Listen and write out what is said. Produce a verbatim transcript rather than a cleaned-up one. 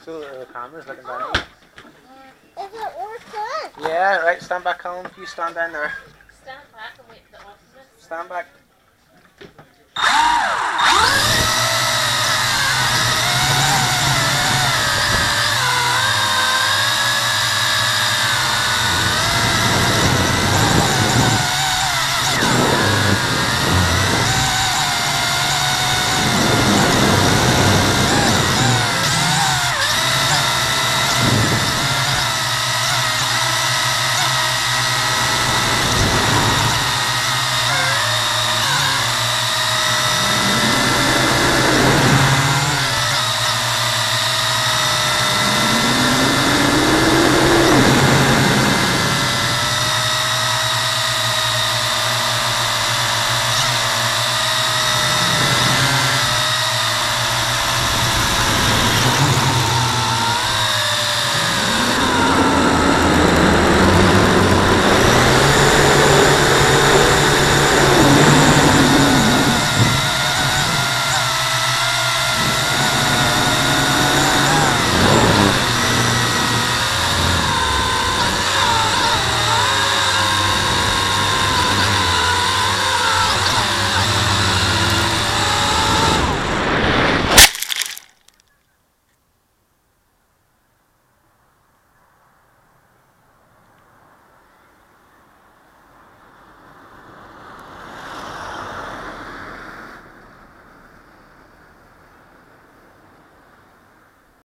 So the camera's looking down at you. Is it working? Yeah, right, stand back, Colin. You stand down there. Stand back and wait for the off of it. Stand back.